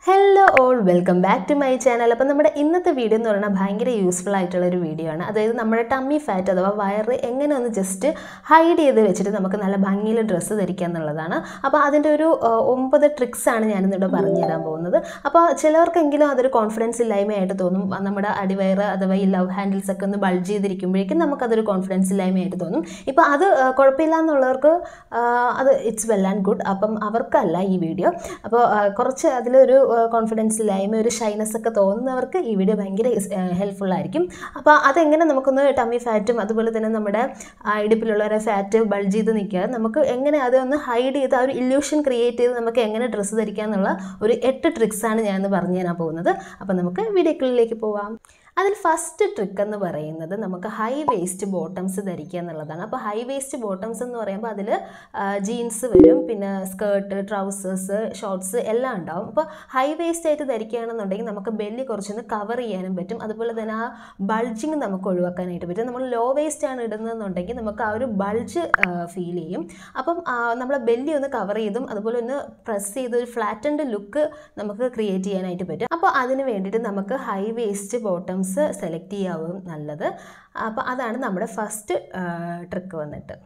Hello all, welcome back to my channel. അപ്പോൾ നമ്മുടെ ഇന്നത്തെ വീഡിയോ എന്ന് പറയുന്നത് ഭയങ്കര യൂസ്ഫുൾ ആയിട്ടുള്ള ഒരു വീഡിയോ ആണ്. അതായത് നമ്മുടെ ടമ്മി ഫാറ്റ് അഥവാ വയറ് എങ്ങനെ ഒന്ന് ജസ്റ്റ് ഹൈഡ് ചെയ്ത് വെച്ചിട്ട് നമുക്ക് നല്ല ഭംഗിയിൽ ഡ്രസ്സ് ധരിക്കുക എന്നുള്ളതാണ്. അപ്പോൾ അതിൻ്റെ ഒരു 9 ട്രിക്സ് ആണ് ഞാൻ ഇന്നിവിടെ പറഞ്ഞു തരാൻ പോകുന്നത്. അപ്പോൾ ചിലവർക്കെങ്കിലും അതൊരു കോൺഫിഡൻസ് ഇല്ലായ്മയായിട്ട് തോന്നും. നമ്മുടെ അടിവയറ് അഥവാ ഈ ലവ് ഹാൻഡിൽസ് ഒക്കെ ഒന്ന് ബൾജ് ചെയ്തിരിക്കുമ്പോഴേക്കും നമുക്കതൊരു കോൺഫിഡൻസ് ഇല്ലായ്മയായിട്ട് തോന്നും. ഇപ്പോൾ അത് കുഴപ്പമില്ല എന്നുള്ളവർക്ക് അത് ഇറ്റ്സ് വെൽ ആൻഡ് ഗുഡ്. അപ്പം അവർക്കല്ല ഈ വീഡിയോ. അപ്പോൾ കുറച്ച് അതിലൊരു കോൺഫിഡൻസ് ഇല്ലായ്മ ഒരു ഷൈനസ് ഒക്കെ തോന്നുന്നവർക്ക് ഈ വീഡിയോ ഭയങ്കര ഹെൽപ്ഫുൾ ആയിരിക്കും. അപ്പോൾ അതെങ്ങനെ നമുക്കൊന്ന് ടമ്മി ഫാറ്റും അതുപോലെ തന്നെ നമ്മുടെ ഇടുപ്പിലുള്ള ഒരു ഫാറ്റ് ബൾജ് ചെയ്ത് നിൽക്കുക, നമുക്ക് എങ്ങനെ അതൊന്ന് ഹൈഡ് ചെയ്ത് ആ ഒരു ഇല്യൂഷൻ ക്രിയേറ്റ് ചെയ്ത് നമുക്ക് എങ്ങനെ ഡ്രസ്സ് ധരിക്കുക എന്നുള്ള ഒരു 8 ട്രിക്സാണ് ഞാനിന്ന് പറഞ്ഞു തരാൻ പോകുന്നത്. അപ്പോൾ നമുക്ക് വീഡിയോകളിലേക്ക് പോവാം. അതിൽ ഫസ്റ്റ് ട്രിക്ക് എന്ന് പറയുന്നത് നമുക്ക് ഹൈ വേസ്റ്റ് ബോട്ടംസ് ധരിക്കുക എന്നുള്ളതാണ്. അപ്പോൾ ഹൈ വേസ്റ്റ് ബോട്ടംസ് എന്ന് പറയുമ്പോൾ അതിൽ ജീൻസ് വരും, പിന്നെ സ്കേർട്ട്, ട്രൗസേഴ്സ്, ഷോർട്ട്സ് എല്ലാം ഉണ്ടാവും. അപ്പോൾ ഹൈ വേസ്റ്റ് ആയിട്ട് ധരിക്കുകയാണെന്നുണ്ടെങ്കിൽ നമുക്ക് ബെല്ലി കുറച്ചൊന്ന് കവർ ചെയ്യാനും പറ്റും. അതുപോലെ തന്നെ ആ ബൾജിങ് നമുക്ക് ഒഴിവാക്കാനായിട്ട് പറ്റും. നമ്മൾ ലോ വേസ്റ്റ് ആണ് ഇടുന്നതെന്നുണ്ടെങ്കിൽ നമുക്ക് ആ ഒരു ബൾജ് ഫീൽ ചെയ്യും. അപ്പം നമ്മളെ ബെല്ലി ഒന്ന് കവർ ചെയ്തും അതുപോലെ ഒന്ന് പ്രസ് ചെയ്ത് ഒരു ഫ്ലാറ്റൻഡ് ലുക്ക് നമുക്ക് ക്രിയേറ്റ് ചെയ്യാനായിട്ട് പറ്റും. അപ്പോൾ അതിന് വേണ്ടിയിട്ട് നമുക്ക് ഹൈ വേസ്റ്റ് ബോട്ടംസ് സെലക്ട് ചെയ്യാവും നല്ലത്. അപ്പോൾ അതാണ് നമ്മുടെ ഫസ്റ്റ് ട്രിക്ക് വന്നിട്ട്.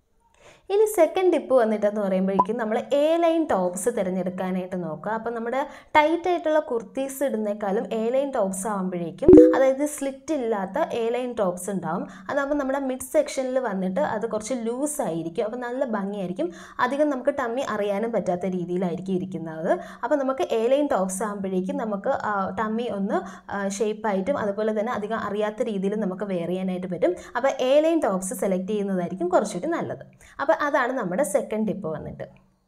ഇനി സെക്കൻഡ് ടിപ്പ് വന്നിട്ടെന്ന് പറയുമ്പോഴേക്കും നമ്മൾ എ ലൈൻ ടോപ്സ് തിരഞ്ഞെടുക്കാനായിട്ട് നോക്കുക. അപ്പം നമ്മുടെ ടൈറ്റ് ആയിട്ടുള്ള കുർത്തീസ് ഇടുന്നേക്കാളും എ ലൈൻ ടോപ്സ് ആകുമ്പോഴേക്കും, അതായത് സ്ലിറ്റ് ഇല്ലാത്ത എ ലൈൻ ടോപ്സ് ഉണ്ടാവും. അതാകുമ്പോൾ നമ്മുടെ മിഡ് സെക്ഷനിൽ വന്നിട്ട് അത് കുറച്ച് ലൂസ് ആയിരിക്കും. അപ്പോൾ നല്ല ഭംഗിയായിരിക്കും. അധികം നമുക്ക് ടമ്മി അറിയാനും പറ്റാത്ത രീതിയിലായിരിക്കും ഇരിക്കുന്നത്. അപ്പോൾ നമുക്ക് എ ലൈൻ ടോപ്സ് ആകുമ്പോഴേക്കും നമുക്ക് ടമ്മി ഒന്ന് ഷേപ്പായിട്ടും അതുപോലെ തന്നെ അധികം അറിയാത്ത രീതിയിൽ നമുക്ക് വെയർ ചെയ്യാനായിട്ട് പറ്റും. അപ്പോൾ എ ലൈൻ ടോപ്സ് സെലക്ട് ചെയ്യുന്നതായിരിക്കും കുറച്ചുകൂടി നല്ലത്. അപ്പോൾ അതാണ് നമ്മുടെ സെക്കൻഡ് ടിപ്പ് വന്നിട്ട്.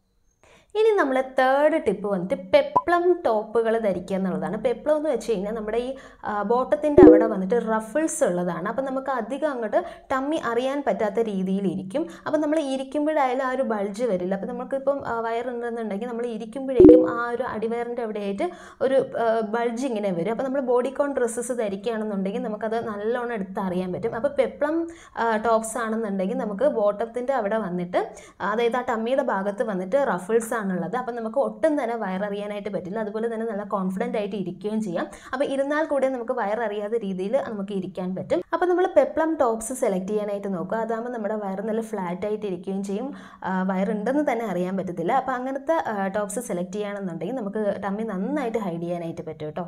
ഇനി നമ്മളെ തേർഡ് ടിപ്പ് വന്നിട്ട് പെപ്ലം ടോപ്പുകൾ ധരിക്കുക എന്നുള്ളതാണ്. പെപ്ലം എന്ന് വെച്ച് കഴിഞ്ഞാൽ നമ്മുടെ ഈ ബോട്ടത്തിൻ്റെ അവിടെ വന്നിട്ട് റഫിൾസ് ഉള്ളതാണ്. അപ്പം നമുക്ക് അധികം അങ്ങോട്ട് ടമ്മി അറിയാൻ പറ്റാത്ത രീതിയിലിരിക്കും. അപ്പം നമ്മൾ ഇരിക്കുമ്പോഴായാലും ആ ഒരു ബൾജ് വരില്ല. അപ്പം നമുക്കിപ്പം വയറുണ്ടെന്നുണ്ടെങ്കിൽ നമ്മൾ ഇരിക്കുമ്പോഴേക്കും ആ ഒരു അടിവയറിൻ്റെ അവിടെയായിട്ട് ഒരു ബൾജ് ഇങ്ങനെ വരും. അപ്പോൾ നമ്മൾ ബോഡിക്കോൺ ഡ്രസ്സസ് ധരിക്കുകയാണെന്നുണ്ടെങ്കിൽ നമുക്കത് നല്ലോണം എടുത്ത് അറിയാൻ പറ്റും. അപ്പോൾ പെപ്ലം ടോപ്സ് ആണെന്നുണ്ടെങ്കിൽ നമുക്ക് ബോട്ടത്തിൻ്റെ അവിടെ വന്നിട്ട്, അതായത് ആ ടമ്മിയുടെ ഭാഗത്ത് വന്നിട്ട് റഫിൾസ് ആണുള്ളത്. അപ്പം നമുക്ക് ഒട്ടും തന്നെ വയററിയാനായിട്ട് പറ്റില്ല. അതുപോലെ തന്നെ നല്ല കോൺഫിഡൻ്റ് ആയിട്ട് ഇരിക്കുകയും ചെയ്യാം. അപ്പോൾ ഇരുന്നാൽ കൂടെ നമുക്ക് വയററിയാത്ത രീതിയിൽ നമുക്ക് ഇരിക്കാൻ പറ്റും. അപ്പോൾ നമ്മൾ പെപ്ലം ടോപ്സ് സെലക്ട് ചെയ്യാനായിട്ട് നോക്കുക. അതാകുമ്പോൾ നമ്മുടെ വയറ് നല്ല ഫ്ലാറ്റ് ആയിട്ട് ഇരിക്കുകയും ചെയ്യും. വയറുണ്ടെന്ന് തന്നെ അറിയാൻ പറ്റത്തില്ല. അപ്പോൾ അങ്ങനത്തെ ടോപ്സ് സെലക്ട് ചെയ്യുകയാണെന്നുണ്ടെങ്കിൽ നമുക്ക് ടമ്മി നന്നായിട്ട് ഹൈഡ് ചെയ്യാനായിട്ട് പറ്റും കേട്ടോ.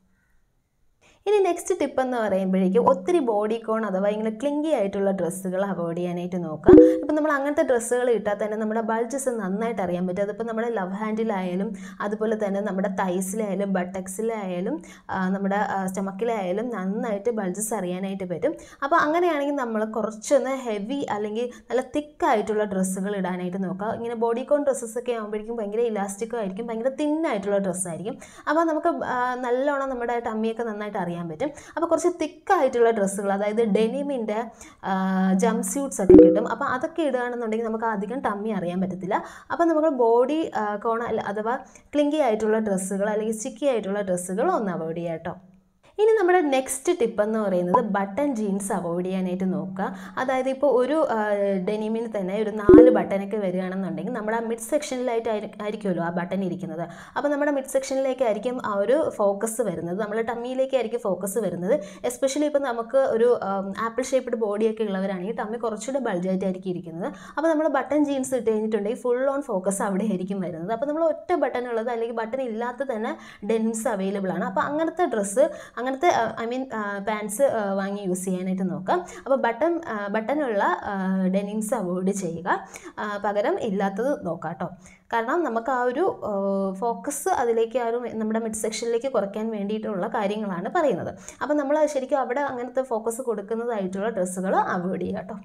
ഇനി നെക്സ്റ്റ് ടിപ്പ് എന്ന് പറയുമ്പോഴേക്കും ഒത്തിരി ബോഡി കോൺ അഥവാ ഇങ്ങനെ ക്ലിങ്കി ആയിട്ടുള്ള ഡ്രസ്സുകൾ അവോയ്ഡ് ചെയ്യാനായിട്ട് നോക്കുക. ഇപ്പം നമ്മൾ അങ്ങനത്തെ ഡ്രസ്സുകൾ ഇട്ടാൽ തന്നെ നമ്മുടെ ബൾജസ് നന്നായിട്ട് അറിയാൻ പറ്റും. അതിപ്പോൾ നമ്മുടെ ലവ് ഹാൻഡിലായാലും അതുപോലെ തന്നെ നമ്മുടെ തൈസിലായാലും ബട്ടക്സിലായാലും നമ്മുടെ സ്റ്റമക്കിലായാലും നന്നായിട്ട് ബൾജസ് അറിയാനായിട്ട് പറ്റും. അപ്പോൾ അങ്ങനെയാണെങ്കിൽ നമ്മൾ കുറച്ചൊന്ന് ഹെവി അല്ലെങ്കിൽ നല്ല തിക്കായിട്ടുള്ള ഡ്രസ്സുകൾ ഇടാനായിട്ട് നോക്കുക. ഇങ്ങനെ ബോഡി കോൺ ഡ്രസ്സസൊക്കെ ആകുമ്പോഴേക്കും ഭയങ്കര ഇലാസ്റ്റിക്കും ആയിരിക്കും, ഭയങ്കര തിന്നായിട്ടുള്ള ഡ്രസ്സായിരിക്കും. അപ്പോൾ നമുക്ക് നല്ലോണം നമ്മുടെ ടമ്മിയൊക്കെ നന്നായിട്ട് അറിയാൻ പറ്റും. അപ്പോൾ കുറച്ച് തിക്കായിട്ടുള്ള ഡ്രസ്സുകൾ, അതായത് ഡെനിമിൻ്റെ ജംപ് സ്യൂട്ട്സ് ഒക്കെ കിട്ടും. അപ്പോൾ അതൊക്കെ ഇടുകയാണെന്നുണ്ടെങ്കിൽ നമുക്ക് അധികം ടമ്മി അറിയാൻ പറ്റത്തില്ല. അപ്പോൾ നമ്മൾ ബോഡി കോൺ അഥവാ ക്ലിങ്കി ആയിട്ടുള്ള ഡ്രസ്സുകൾ അല്ലെങ്കിൽ സ്റ്റിക്കി ആയിട്ടുള്ള ഡ്രസ്സുകൾ ഒന്ന് അവോയ്ഡ് ചെയ്യാം കേട്ടോ. ഇനി നമ്മുടെ നെക്സ്റ്റ് ടിപ്പ് എന്ന് പറയുന്നത് ബട്ടൺ ജീൻസ് അവോയ്ഡ് ചെയ്യാനായിട്ട് നോക്കുക. അതായത് ഇപ്പോൾ ഒരു ഡെനിമിന് തന്നെ ഒരു 4 ബട്ടനൊക്കെ വരികയാണെന്നുണ്ടെങ്കിൽ നമ്മുടെ മിഡ് സെക്ഷനിലായിട്ട് ആയിരിക്കുമല്ലോ ആ ബട്ടൺ ഇരിക്കുന്നത്. അപ്പോൾ നമ്മുടെ മിഡ് സെക്ഷനിലേക്കായിരിക്കും ആ ഒരു ഫോക്കസ് വരുന്നത്, നമ്മുടെ ടമ്മിയിലേക്കായിരിക്കും ഫോക്കസ് വരുന്നത്. എസ്പെഷ്യലി ഇപ്പോൾ നമുക്ക് ഒരു ആപ്പിൾ ഷേപ്പ്ഡ് ബോഡിയൊക്കെ ഉള്ളവരാണെങ്കിൽ ടമ്മി കുറച്ചുകൂടെ ബൾജായിട്ടായിരിക്കും ഇരിക്കുന്നത്. അപ്പോൾ നമ്മൾ ബട്ടൺ ജീൻസ് ഇട്ട് കഴിഞ്ഞിട്ടുണ്ടെങ്കിൽ ഫുൾ ഓൺ ഫോക്കസ് അവിടെ ആയിരിക്കും വരുന്നത്. അപ്പോൾ നമ്മൾ ഒറ്റ ബട്ടൺ ഉള്ളത് അല്ലെങ്കിൽ ബട്ടൺ ഇല്ലാത്ത തന്നെ ഡെനിംസ് അവൈലബിൾ ആണ്. അപ്പോൾ അങ്ങനത്തെ ഡ്രസ്സ്, അങ്ങനത്തെ പാൻസ് വാങ്ങി യൂസ് ചെയ്യാനായിട്ട് നോക്കാം. അപ്പോൾ ബട്ടണുള്ള ഡെനിംസ് അവോയ്ഡ് ചെയ്യുക, പകരം ഇല്ലാത്തത് നോക്കാം കേട്ടോ. കാരണം നമുക്ക് ആ ഒരു ഫോക്കസ് അതിലേക്ക് ആ ഒരു നമ്മുടെ മിഡ് സെക്ഷനിലേക്ക് കുറയ്ക്കാൻ വേണ്ടിയിട്ടുള്ള കാര്യങ്ങളാണ് പറയുന്നത്. അപ്പോൾ നമ്മൾ ശരിക്കും അവിടെ അങ്ങനത്തെ ഫോക്കസ് കൊടുക്കുന്നതായിട്ടുള്ള ഡ്രസ്സുകൾ അവോയ്ഡ് ചെയ്യുക കേട്ടോ.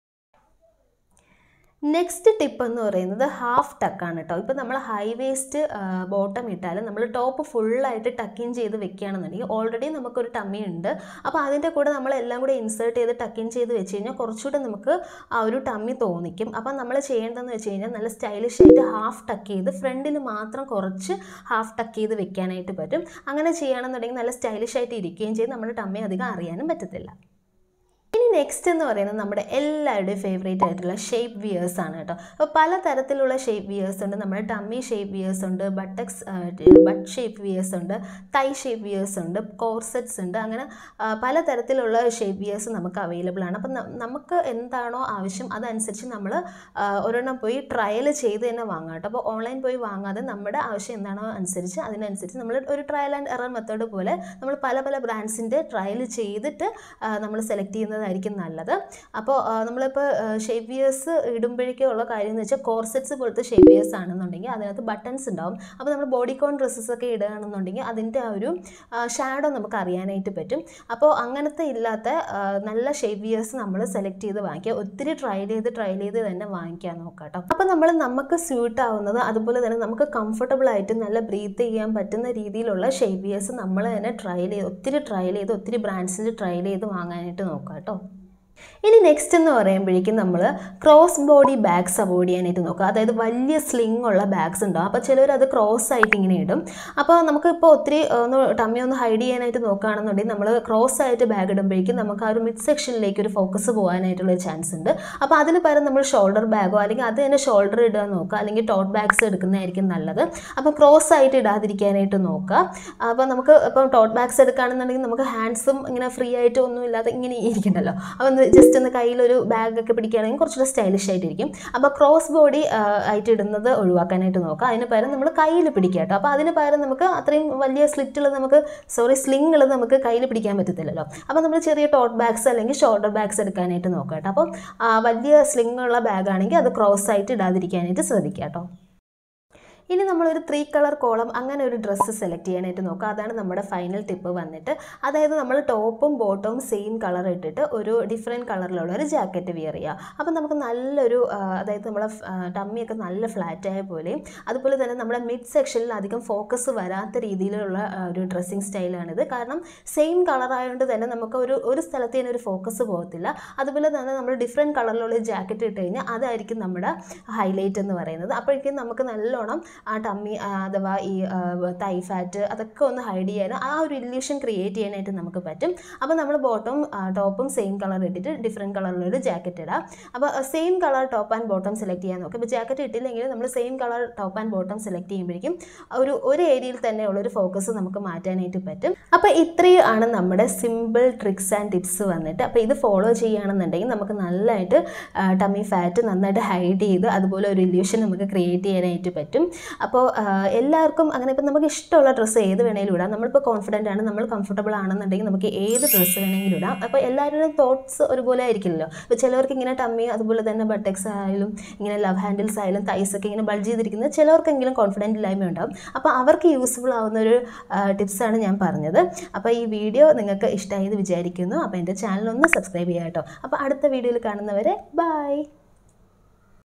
നെക്സ്റ്റ് ടിപ്പ് എന്ന് പറയുന്നത് ഹാഫ് ടക്കാണ് കേട്ടോ. ഇപ്പോൾ നമ്മൾ ഹൈ വേസ്റ്റ് ബോട്ടം ഇട്ടാലും നമ്മൾ ടോപ്പ് ഫുള്ളായിട്ട് ടക്കിൻ ചെയ്ത് വെക്കുകയാണെന്നുണ്ടെങ്കിൽ ഓൾറെഡി നമുക്കൊരു ടമ്മി ഉണ്ട്. അപ്പോൾ അതിൻ്റെ കൂടെ നമ്മളെല്ലാം കൂടെ ഇൻസേർട്ട് ചെയ്ത് ടക്കിൻ ചെയ്ത് വെച്ച് കഴിഞ്ഞാൽ കുറച്ചുകൂടെ നമുക്ക് ആ ഒരു ടമ്മി തോന്നിക്കും. അപ്പം നമ്മൾ ചെയ്യേണ്ടതെന്ന് വെച്ച് കഴിഞ്ഞാൽ നല്ല സ്റ്റൈലിഷ് ആയിട്ട് ഹാഫ് ടക്ക് ചെയ്ത് ഫ്രണ്ടിൽ മാത്രം കുറച്ച് ഹാഫ് ടക്ക് ചെയ്ത് വെക്കാനായിട്ട് പറ്റും. അങ്ങനെ ചെയ്യുകയാണെന്നുണ്ടെങ്കിൽ നല്ല സ്റ്റൈലിഷ് ആയിട്ട് ഇരിക്കുകയും ചെയ്ത് നമ്മുടെ ടമ്മി അധികം അറിയാനും പറ്റത്തില്ല. ഇനി നെക്സ്റ്റ് എന്ന് പറയുന്നത് നമ്മുടെ എല്ലാവരുടെയും ഫേവറേറ്റ് ആയിട്ടുള്ള ഷേപ്പ് വിയേഴ്സ് ആണ് കേട്ടോ. അപ്പോൾ പല തരത്തിലുള്ള ഷേപ്പ് വിയേഴ്സ് ഉണ്ട്. നമ്മുടെ ടമ്മി ഷേപ്പ് വിയേഴ്സ് ഉണ്ട്, ബട്ട് ഷേപ്പ് വിയേഴ്സ് ഉണ്ട്, തൈ ഷേപ്പ് വിയേഴ്സ് ഉണ്ട്, കോർസെറ്റ്സ് ഉണ്ട്. അങ്ങനെ പല തരത്തിലുള്ള ഷേപ്പ് വിയേഴ്സ് നമുക്ക് അവൈലബിൾ ആണ്. അപ്പം നമുക്ക് എന്താണോ ആവശ്യം അതനുസരിച്ച് നമ്മൾ ഒരെണ്ണം പോയി ട്രയൽ ചെയ്ത് തന്നെ വാങ്ങാം കേട്ടോ. അപ്പോൾ ഓൺലൈൻ പോയി വാങ്ങാതെ നമ്മുടെ ആവശ്യം എന്താണോ അനുസരിച്ച് അതിനനുസരിച്ച് നമ്മൾ ഒരു ട്രയൽ ആൻഡ് എറർ മെത്തേഡ് പോലെ നമ്മൾ പല പല ബ്രാൻഡ്സിൻ്റെ ട്രയൽ ചെയ്തിട്ട് നമ്മൾ സെലക്ട് ചെയ്യുന്നതായിരിക്കും നല്ലത്. അപ്പോൾ നമ്മളിപ്പോൾ ഷേപ്പ് വിയേഴ്സ് ഇടുമ്പോഴേക്കുള്ള കാര്യം എന്ന് വെച്ചാൽ കോർസെറ്റ്സ് പോലത്തെ ഷേപ്പ് വിയേഴ്സ് ആണെന്നുണ്ടെങ്കിൽ അതിനകത്ത് ബട്ടൺസ് ഉണ്ടാവും. അപ്പോൾ നമ്മൾ ബോഡിക്കോൺ ഡ്രസ്സസൊക്കെ ഇടുകയാണെന്നുണ്ടെങ്കിൽ അതിൻ്റെ ആ ഒരു ഷാഡോ നമുക്ക് അറിയാനായിട്ട് പറ്റും. അപ്പോൾ അങ്ങനത്തെ ഇല്ലാത്ത നല്ല ഷേപ്പ് വിയേഴ്സ് നമ്മൾ സെലക്ട് ചെയ്ത് വാങ്ങിക്കുക. ഒത്തിരി ട്രയൽ ചെയ്ത് തന്നെ വാങ്ങിക്കാൻ നോക്കാം കേട്ടോ. അപ്പോൾ നമുക്ക് സ്യൂട്ട് ആവുന്നത് അതുപോലെ തന്നെ നമുക്ക് കംഫർട്ടബിൾ ആയിട്ട് നല്ല ബ്രീത്ത് ചെയ്യാൻ പറ്റുന്ന രീതിയിലുള്ള ഷേപ്പ് വിയേഴ്സ് നമ്മൾ തന്നെ ഒത്തിരി ട്രയൽ ചെയ്ത് ഒത്തിരി ബ്രാൻഡ്സിൻ്റെ ട്രയൽ ചെയ്ത് വാങ്ങാനായിട്ട് നോക്കാം കേട്ടോ. ഇനി നെക്സ്റ്റ് എന്ന് പറയുമ്പോഴേക്കും നമ്മൾ ക്രോസ് ബോഡി ബാഗ്സ് അവോയ്ഡ് ചെയ്യാനായിട്ട് നോക്കുക. അതായത് വലിയ സ്ലിങ് ഉള്ള ബാഗ്സ് ഉണ്ടാവും. അപ്പോൾ ചിലർ അത് ക്രോസ് ആയിട്ട് ഇങ്ങനെ ഇടും. അപ്പോൾ നമുക്കിപ്പോൾ ഒത്തിരി ടമ്മി ഒന്ന് ഹൈഡ് ചെയ്യാനായിട്ട് നോക്കുകയാണെന്നുണ്ടെങ്കിൽ നമ്മൾ ക്രോസ് ആയിട്ട് ബാഗ് ഇടുമ്പോഴേക്കും നമുക്ക് ആ ഒരു മിഡ് സെക്ഷനിലേക്ക് ഒരു ഫോക്കസ് പോകാനായിട്ടുള്ളൊരു ചാൻസ് ഉണ്ട്. അപ്പോൾ അതിന് പകരം നമ്മൾ ഷോൾഡർ ബാഗോ അല്ലെങ്കിൽ അത് തന്നെ ഷോൾഡർ ഇടുക നോക്കുക, അല്ലെങ്കിൽ ടോട്ട് ബാഗ്സ് എടുക്കുന്നതായിരിക്കും നല്ലത്. അപ്പോൾ ക്രോസ് ആയിട്ട് ഇടാതിരിക്കാനായിട്ട് നോക്കുക. അപ്പോൾ നമുക്ക് ഇപ്പം ടോട്ട് ബാഗ്സ് എടുക്കുകയാണെന്നുണ്ടെങ്കിൽ നമുക്ക് ഹാൻഡ്സും ഇങ്ങനെ ഫ്രീ ആയിട്ട് ഒന്നും ഇല്ലാതെ ഇങ്ങനെ ഇരിക്കണ്ടല്ലോ. അപ്പോൾ ജസ്റ്റ് ഒന്ന് കയ്യിലൊരു ബാഗൊക്കെ പിടിക്കുകയാണെങ്കിൽ കുറച്ചുകൂടെ സ്റ്റൈലിഷ് ആയിട്ടിരിക്കും. അപ്പോൾ ക്രോസ് ബോഡി ആയിട്ട് ഇടുന്നത് ഒഴിവാക്കാനായിട്ട് നോക്കുക. അതിന് പകരം നമ്മൾ കയ്യിൽ പിടിക്കുക കേട്ടോ. അപ്പോൾ അതിന് പകരം നമുക്ക് അത്രയും വലിയ സ്ലിങ്ങുകൾ നമുക്ക് കയ്യിൽ പിടിക്കാൻ പറ്റത്തില്ലല്ലോ. അപ്പോൾ നമ്മൾ ചെറിയ ടോട്ട് ബാഗ്സ് അല്ലെങ്കിൽ ഷോൾഡർ ബാഗ്സ് എടുക്കാനായിട്ട് നോക്കുക കേട്ടോ. അപ്പം വലിയ സ്ലിങ്ങുള്ള ബാഗാണെങ്കിൽ അത് ക്രോസ് ആയിട്ട് ഇടാതിരിക്കാനായിട്ട് ശ്രദ്ധിക്കുക കേട്ടോ. ഇനി നമ്മളൊരു 3 കളർ കോളം അങ്ങനെ ഒരു ഡ്രസ്സ് സെലക്ട് ചെയ്യാനായിട്ട് നോക്കുക. അതാണ് നമ്മുടെ ഫൈനൽ ടിപ്പ് വന്നിട്ട്. അതായത് നമ്മൾ ടോപ്പും ബോട്ടവും സെയിം കളർ ഇട്ടിട്ട് ഒരു ഡിഫറെൻറ്റ് കളറിലുള്ള ഒരു ജാക്കറ്റ് വിയർ ചെയ്യുക. അപ്പം നമുക്ക് നല്ലൊരു അതായത് നമ്മളെ ടമ്മിയൊക്കെ നല്ല ഫ്ലാറ്റായ പോലെയും അതുപോലെ തന്നെ നമ്മുടെ മിഡ് സെക്ഷനിൽ അധികം ഫോക്കസ് വരാത്ത രീതിയിലുള്ള ഒരു ഡ്രസ്സിങ് സ്റ്റൈലാണിത്. കാരണം സെയിം കളറായതുകൊണ്ട് തന്നെ നമുക്ക് ഒരു സ്ഥലത്ത് തന്നെ ഒരു ഫോക്കസ് പോകത്തില്ല. അതുപോലെ തന്നെ നമ്മൾ ഡിഫറെൻറ്റ് കളറിലുള്ള ജാക്കറ്റ് ഇട്ട് കഴിഞ്ഞാൽ അതായിരിക്കും നമ്മുടെ ഹൈലൈറ്റ് എന്ന് പറയുന്നത്. അപ്പോഴേക്കും നമുക്ക് നല്ലോണം ആ ടമ്മി അഥവാ ഈ തൈ ഫാറ്റ് അതൊക്കെ ഒന്ന് ഹൈഡ് ചെയ്യാൻ ആ ഒരു ഇല്യൂഷൻ ക്രിയേറ്റ് ചെയ്യാനായിട്ട് നമുക്ക് പറ്റും. അപ്പോൾ നമ്മൾ ടോപ്പും സെയിം കളർ ഇട്ടിട്ട് ഡിഫറെൻറ്റ് കളറിലൊരു ജാക്കറ്റ് ഇടാം. അപ്പോൾ same colour top and bottom select ചെയ്യാൻ നോക്കാം. ഇപ്പോൾ ജാക്കറ്റ് ഇട്ടില്ലെങ്കിൽ നമ്മൾ same colour top and bottom select ചെയ്യുമ്പോഴേക്കും ഒരു ഏരിയയിൽ തന്നെയുള്ളൊരു ഫോക്കസ് നമുക്ക് മാറ്റാനായിട്ട് പറ്റും. അപ്പോൾ ഇത്രയും ആണ് നമ്മുടെ സിമ്പിൾ ട്രിക്സ് ആൻഡ് ടിപ്സ് വന്നിട്ട്. അപ്പോൾ ഇത് ഫോളോ ചെയ്യുകയാണെന്നുണ്ടെങ്കിൽ നമുക്ക് നല്ലതായിട്ട് ടമ്മി ഫാറ്റ് നന്നായിട്ട് ഹൈഡ് ചെയ്ത് അതുപോലെ ഒരു ഇല്യൂഷൻ നമുക്ക് ക്രിയേറ്റ് ചെയ്യാനായിട്ട് പറ്റും. അപ്പോൾ എല്ലാവർക്കും അങ്ങനെ ഇപ്പം നമുക്ക് ഇഷ്ടമുള്ള ഡ്രസ്സ് ഏത് വേണമെങ്കിലും ഇടാം. നമ്മളിപ്പോൾ കോൺഫിഡൻ്റ് ആണ്, നമ്മൾ കംഫർട്ടബിൾ ആണെന്നുണ്ടെങ്കിൽ നമുക്ക് ഏത് ഡ്രസ്സ് വേണമെങ്കിലും ഇടാം. അപ്പോൾ എല്ലാവരുടെയും തോട്ട്സ് ഒരുപോലെ ആയിരിക്കില്ലല്ലോ. ഇപ്പോൾ ചിലവർക്ക് ഇങ്ങനെ ടമ്മി അതുപോലെ തന്നെ ബട്ടക്സ് ആയാലും ഇങ്ങനെ ലവ് ഹാൻഡിൽസ് ആയാലും തൈസൊക്കെ ഇങ്ങനെ ബൾജ് ചെയ്തിരിക്കുന്നത് ചിലവർക്കെങ്കിലും കോൺഫിഡൻറ്റ് ഇല്ലായ്മ ഉണ്ടാവും. അപ്പോൾ അവർക്ക് യൂസ്ഫുൾ ആവുന്നൊരു ടിപ്സാണ് ഞാൻ പറഞ്ഞത്. അപ്പോൾ ഈ വീഡിയോ നിങ്ങൾക്ക് ഇഷ്ടമായെന്ന് വിചാരിക്കുന്നു. അപ്പോൾ എൻ്റെ ചാനൽ ഒന്ന് സബ്സ്ക്രൈബ് ചെയ്യാം കേട്ടോ. അപ്പോൾ അടുത്ത വീഡിയോയിൽ കാണുന്നവരെ ബൈ.